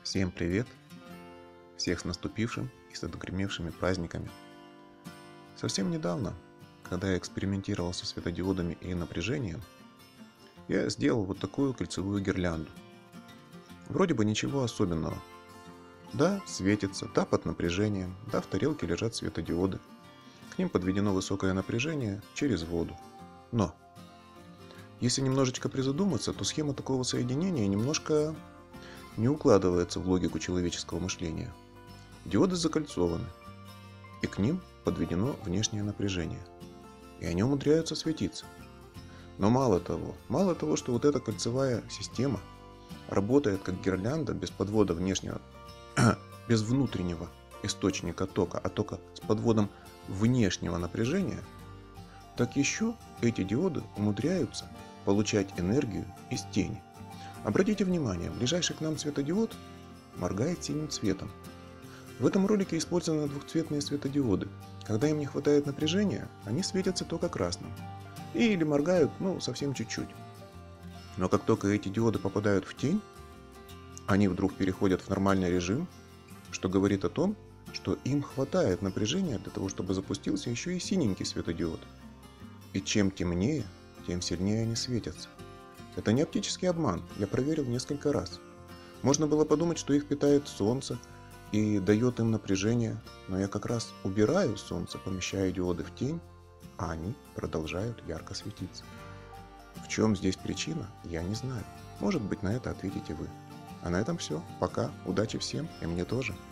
Всем привет! Всех с наступившим и с отгремевшими праздниками! Совсем недавно, когда я экспериментировал со светодиодами и напряжением, я сделал вот такую кольцевую гирлянду. Вроде бы ничего особенного. Да, светится, да, под напряжением, да, в тарелке лежат светодиоды. К ним подведено высокое напряжение через воду. Но, если немножечко призадуматься, то схема такого соединения немножко не укладывается в логику человеческого мышления. Диоды закольцованы, и к ним подведено внешнее напряжение. И они умудряются светиться. Но мало того, что вот эта кольцевая система работает как гирлянда без подвода внешнего, без внутреннего источника тока, а только с подводом внешнего напряжения, так еще эти диоды умудряются получать энергию из тени. Обратите внимание, ближайший к нам светодиод моргает синим цветом. В этом ролике использованы двухцветные светодиоды. Когда им не хватает напряжения, они светятся только красным. Или моргают, совсем чуть-чуть. Но как только эти диоды попадают в тень, они вдруг переходят в нормальный режим, что говорит о том, что им хватает напряжения для того, чтобы запустился еще и синенький светодиод. И чем темнее, тем сильнее они светятся. Это не оптический обман, я проверил несколько раз. Можно было подумать, что их питает солнце и дает им напряжение, но я как раз убираю солнце, помещая диоды в тень, а они продолжают ярко светиться. В чем здесь причина, я не знаю. Может быть, на это ответите вы. А на этом все. Пока. Удачи всем и мне тоже.